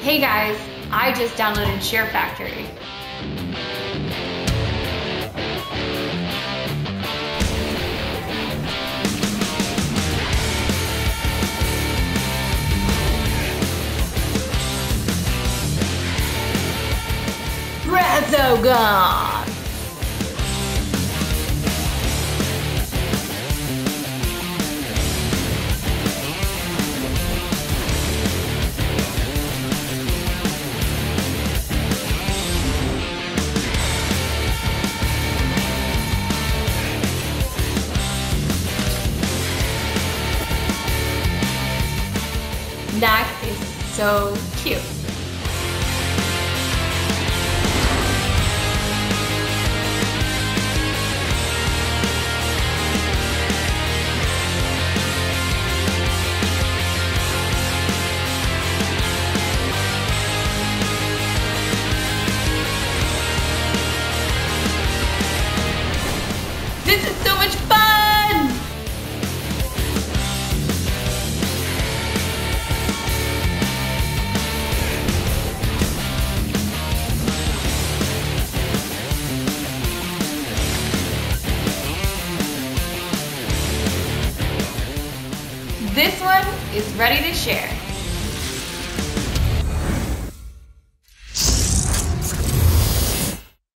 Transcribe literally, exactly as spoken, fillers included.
Hey guys, I just downloaded Share Factory. Resogun! That is so cute. This is so much fun! This one is ready to share.